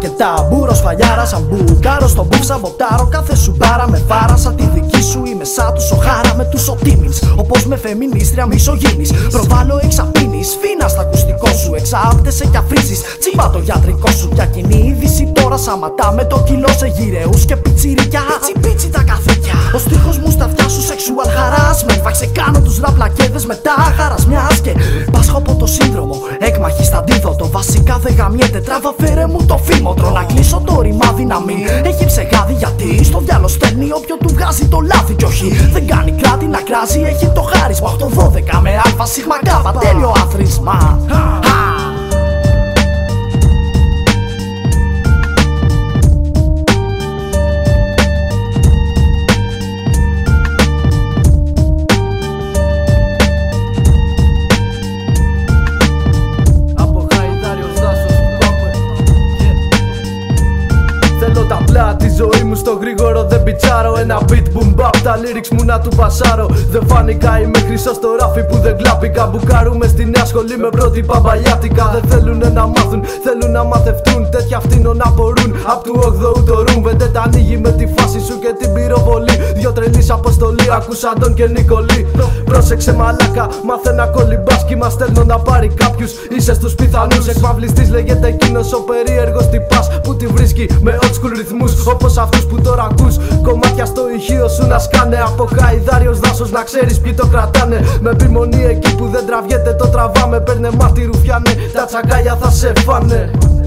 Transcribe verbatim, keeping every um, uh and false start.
αρκετά. Μπούρος φαλιάρα, σαν μπουκάρο στον μπουφ, σαμποτάρω κάθε σου μπάρα. Με βάρασα τη δική σου, είμαι σαν του Σοχάρα με τους Οτίμινς. Όπως με φεμινίστρια μισογίνης. Προβάλλω εξαπίνης, φίνα στα ακουστικό σου. Εξάπτεσαι κι αφρίζεις, τσίμπα το γιατρικό σου. Πια κοινή είδηση τώρα σαματά με το κιλό σε γυρεούς και πιτσιρικιά. Πίτσι πίτσι τα καθήκια. Ο στίχος μου στα αυτιά σου sexual harassment. Θα ξεκάνω τους ραπλακέδες μετά χαρασμιάς. Και πάσχω από το σύνδρομο, έκμαχη στα αντίδοτο. Βασικά δεν γαμιέται, τράβα φέρε μου το φήμοτρο. Να κλείσω το ρημάδι να μην έχει ψεγάδι. Γιατί στο διάλο στέλνει όποιο του βγάζει το λάθη. Κι όχι δεν κάνει κράτη να κράζει, έχει το χάρισμα. οκτώ δώδεκα με αλφα σίγμα κάβα, τέλειο άθροισμα. Τη ζωή μου στο γρήγορο δεν πιτσάρω. Ένα beat boom bap, τα lyrics μου να του πασάρω. Δεν φάνηκα, είμαι χρυσός στο ράφι που δεν κλάπηκα. Μπουκάρουμε στη νέα σχολή με πρότυπα παλιάτικα. Δεν θέλουνε να μάθουν, θέλουν να μαθευτούν. Τέτοια φτύνω να μπορούν. Απ' του ογδοού το ρούμ. Βεντέτα ανοίγει με τη φάση σου και την πυροβολή. Δυο τρελής αποστολή, άκουσα τον και Νικολή. Πρόσεξε μαλάκα, μάθε να κολυμπάς. Κι μα στέλνω να πάρει κάποιους, είσαι στους πιθανούς. Εκπαυλιστής λέγεται εκείνος ο περίεργος τυπάς που τη βρίσκει με old school ρυθμούς. Όπως αυτούς που τώρα ακούς. Κομμάτια στο ηχείο σου να σκάνε. Από χαϊδάριος δάσος να ξέρεις ποιοι το κρατάνε. Με επιμονή εκεί που δεν τραβιέται το τραβάμε. Παίρνε μάτι ρουφιάνε, τα τσαγκάλια θα σε φάνε.